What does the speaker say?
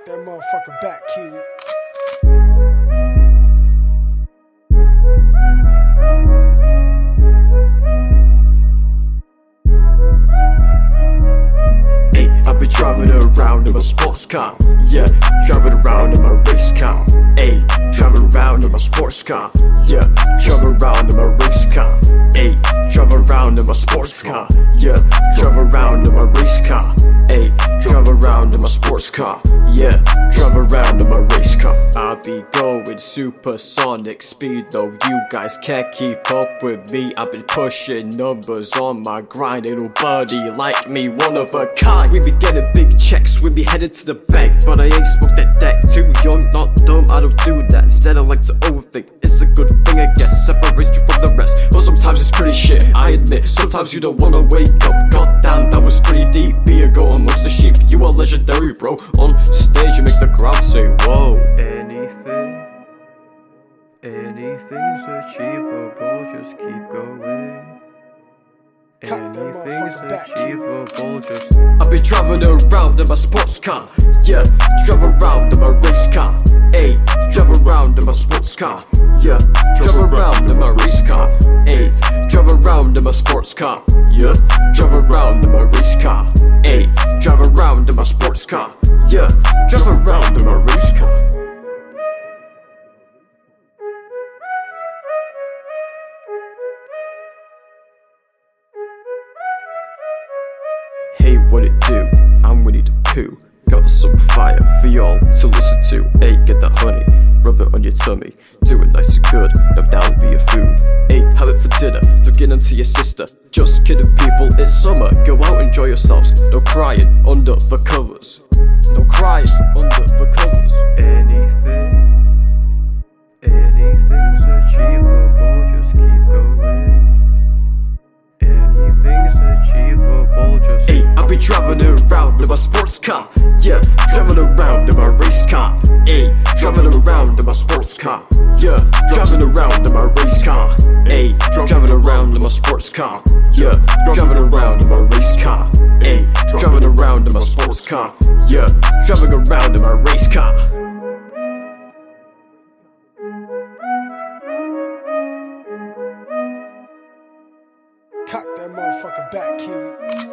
Cock that motherfucker back, Kiwi. I've been driving around in my sports car, yeah, driving around in my race car, ayy, driving around in my sports car, yeah, driving around in my race car, ayy, driving around in my sports car, yeah, driving around in my race car, ayy, driving around in my sports car, yeah, driving around in my race car. I be going supersonic speed though, you guys can't keep up with me. I've been pushing numbers on my grind, ain't nobody like me, one of a kind. We be getting big checks, we be headed to the bank, but I ain't smoked that deck. Too young, not dumb, I don't do that. Instead I like to overthink, it's a good thing I guess, separates you from the rest. But sometimes it's pretty shit, I admit. Sometimes you don't wanna wake up, goddamn that was pretty deep. Be a goat amongst the sheep, you are legendary bro. On stage you make the crowd say whoa. Anything's achievable, just keep going. Anything's achievable, just I've been driving around in my sports car, yeah, driving around in my race car, ayy, driving around in my sports car, yeah, driving around in my race car, ayy, driving around in my sports car, yeah, driving around in my race car, ayy, driving around in my sports car, yeah, driving around in my race car. Hey, what it do? I'm Winnie the Pooh. Got some fire for y'all to listen to. Hey, get that honey, rub it on your tummy. Do it nice and good, now that'll be your food. Hey, have it for dinner, don't get onto your sister. Just kidding people, it's summer, go out, enjoy yourselves. No crying under the covers. No crying under the covers. Anything's achievable, just keep going. Anything's achievable, just ayy, I'll be driving around in my sports car, yeah, driving around in my race car, ayy, driving around in my sports car, yeah, driving around in my race car, ayy, driving around in my sports car, yeah, driving around in my race car, ayy, driving around in my sports car, yeah, driving around in my race car. Cock that motherfucker back, Kiwi.